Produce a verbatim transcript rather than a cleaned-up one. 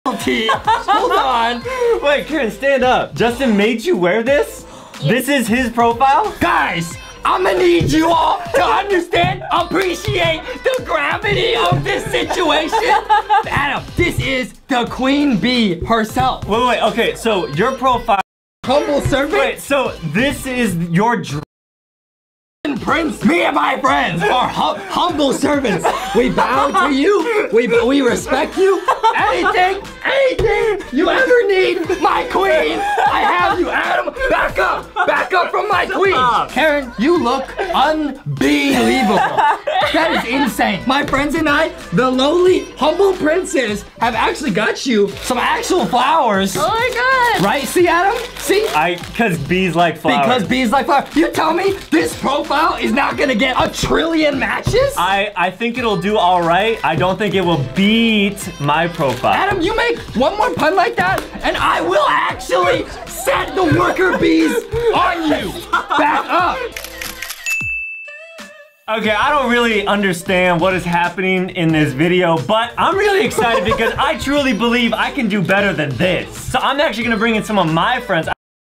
Hold on. Wait, Karen, stand up. Justin made you wear this? This is his profile? Guys, I'm gonna need you all to understand, appreciate the gravity of this situation. Adam, this is the queen bee herself. Wait, wait, okay, so your profile. Humble servant. Wait, so this is your dr- Prince. Me and my friends are hum humble servants. We bow to you. We, we respect you. Anything, anything you ever need, my queen, I have you. Adam, back up. Back up from my queen. Karen, you look unbelievable. That is insane. My friends and I, the lowly, humble princes, have actually got you some actual flowers. Oh my god. Right? See, Adam? See? I, cause bees like flowers. Because bees like flowers. You tell me this profile is not gonna get a trillion matches? I, I think it'll do all right. I don't think it will beat my profile. Adam, you make one more pun like that, and I will actually set the worker bees on you. Back up. Okay, I don't really understand what is happening in this video, but I'm really excited because I truly believe I can do better than this. So I'm actually gonna bring in some of my friends.